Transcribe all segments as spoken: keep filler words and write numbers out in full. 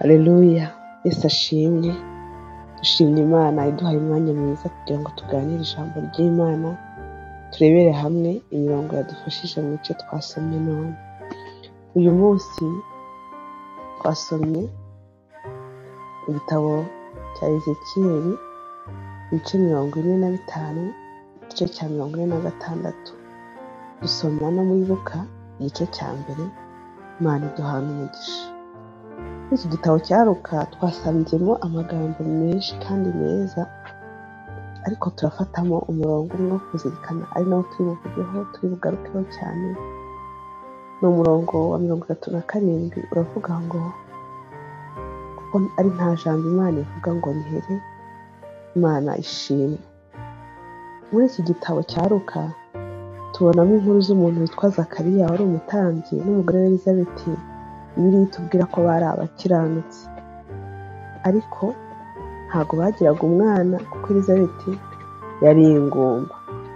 Haleluya. Yesu ashimwe. Dushimye Imana iduhaye umwanya mwiza kugira ngo tuganire ijambo ry'Imana, turebere hamwe imirongo yadufashije mu bice twasomye none. Uyu munsi twasomye igitabo cya Ezekiyeli ibice mirongo ine na bitanu, igice cya mirongo ine na gatandatu. Dusoma no muri Luka igice cya mbere. Imana iduhana umugisha. Iki gitabo cya Luka twasanzemo amagambo menshi kandi meza, ariko turafatamo umurongo umwe wo kuzirikana, ari nawo turi buvugeho, turi bugarukeho cyane. Ni umurongo wa mirongo itatu na karindwi, uravuga ngo kuko ari nta jambo Imana ivuga ngo rihere, Imana ishimwe. Muri iki gitabo cya Luka tubonamo inkuru z'umuntu witwa Zakariya wari umutambyi n'umugore we Elizabeti. Bibiliya itubwira ko bari abakiranutsi, ariko ntabwo bagiraga umwana kuko Elizabeti yari ingumba.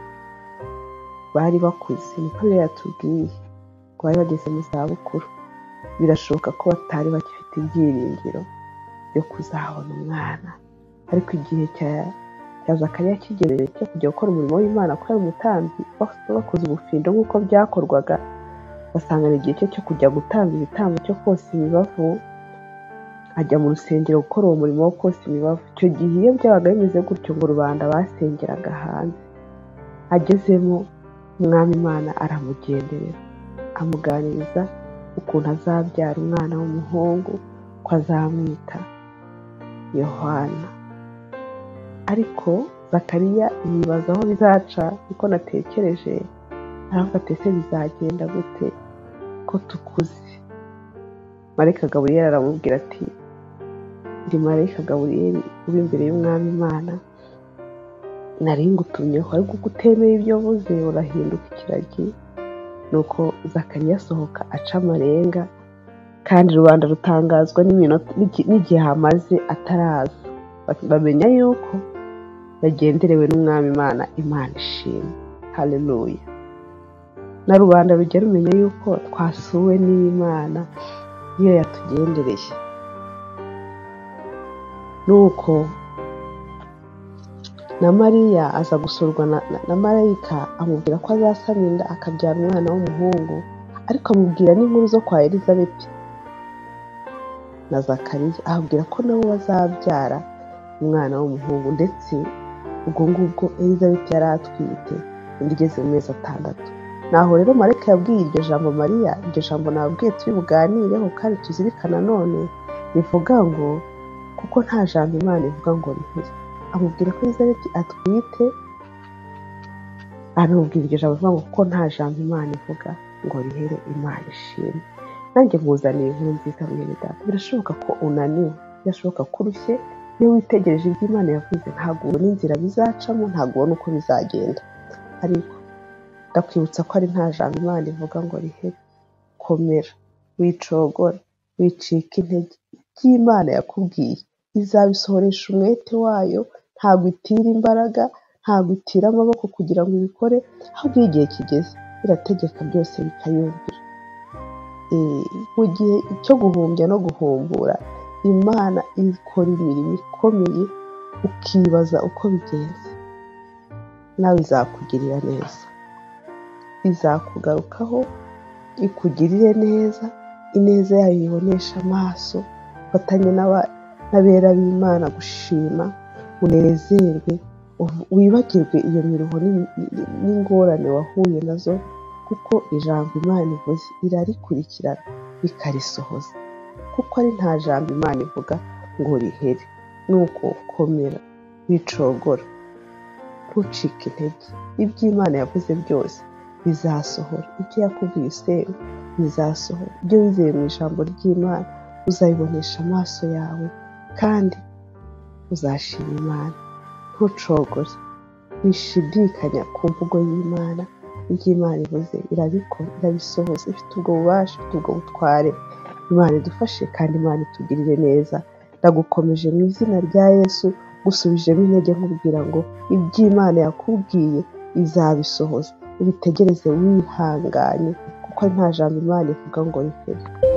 Bari bakuze, niko rero yatubwiye ko bari bageze mu zabukuru. Birashoboka ko batari bagifite ibyiringiro byo kuzabona umwana, ariko igihe cya cya Zakariya kigereje cyo kujya gukora umurimo w'Imana ko ari umutambyi, bakoze ubufindo nk'uko byakorwaga, basangana igihe cye cyo kujya gutanga ibitambo cyo kosa imibavu, ajya mu rusengero gukora uwo murimo wo kosa imibavu. Icyo gihe iyo byabaga bimeze gutyo ngo rubanda basengeraga hanze, agezemo umwami Imana aramugenderera, amuganiriza ukuntu azabyara umwana w'umuhungu, ko azamwita Yohana. Ariko Zakariya yibaza aho bizaca, niko natekereje, aravuga ati ese bizagenda gute ko tukuze? Marayika Gaburiyeli aramubwira ati ndi Marayika Gaburiyeli uri imbere y'umwami Imana, nari ngutumyeho, ariko uko utemeye ibyo vuze urahinduka ikiragi. Nuko Zakariya asohoka aca amarenga, kandi rubanda rutangazwa n'igihe hamaze ataraza. Bamenya yuko yagenderewe n'umwami Imana, Imana ishimwe. Haleluya. Na rubanda rujya rumenya yuko twasuwe n'Imana iyo yatugendereye. Nuko na Mariya aza gusurwa na, na, na Marayika, amubwira ko azasama inda akabyara umwana w'umuhungu, ariko amubwira n'inkuru zo kwa Elizabeti na Zakariya, amubwira ko nabo bazabyara umwana w'umuhungu, ndetse ubwo ngubwo Elizabeti yari atwite indi igeze mu mezi atandatu. Naho rero Marayika yabwiye iryo jambo Mariya, iryo jambo nabwiye turi buganireho kandi tuzirikana none, rivuga ngo kuko nta jambo Imana ivuga ngo rihere. Amubwira ko Elizabeti atwite, aramubwira iryo jambo ngo kuko nta jambo Imana ivuga ngo rihere, Imana ishimwe. Nanjye nkuzaniye inkuru nziza mwene data. Birashoboka ko unaniwe, birashoboka ko urushye. Iyo witegereje ibyo Imana yavuze, ntabwo ubona inzira bizacamo, ntabwo ubona uko bizagenda, ariko ndakwibutsa ko ari nta jambo Imana ivuga ngo rihere. Komera, wicogora, wicika intege. Iby'Imana yakubwiye izabisohoresha umwete wayo, ntabwo itira imbaraga, ntabwo itira amaboko kugira ngo ibikore, ahubwo iyo igihe kigeze irategeka byose bikayumvira. Mu gihe cyo guhumbya no guhumbura, Imana ikora imirimo ikomeye, ukibaza uko bigenze. Nawe izakugirira neza, izakugarukaho ikugirire neza, ineza yayo ibonesha amaso. Fatanye n'abera b'Imana gushima, unezerwe, wibagirwe iyo miruho n'ingorane wahuye nazo, kuko ijambo Imana ivuze irarikurikirana ikarisohoza, kuko ari nta jambo Imana ivuga ngo rihere. Nuko komera, wicogora, ntucike intege. Iby'Imana yavuze byose bizasohora. Ibyo yakubwiye usenga bizasohora. Ibyo wizeye mu ijambo ry'Imana uzabibonesha amaso yawe, kandi uzashima Imana. Ntucogore, wishidikanya ku mvugo y'Imana. Ibyo Imana ivuze irabikora, irabisohoza. Ifite ubwo bubasha, ifite ubwo butware. Imana idufashe kandi Imana itugirire neza. Ndagukomeje mu izina rya Yesu, gusubijemo intege nkubwira ngo iby'Imana yakubwiye izabisohoza. Ubitegereze wihanganye, kuko nta jambo Imana ivuga ngo rihere.